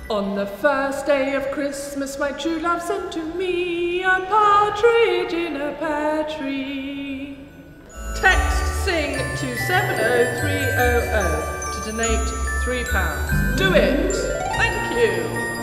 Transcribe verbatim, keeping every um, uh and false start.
On the first day of Christmas, my true love sent to me a partridge in a pear tree. Text SING to seven oh three hundred to donate three pounds. Do it! Thank you!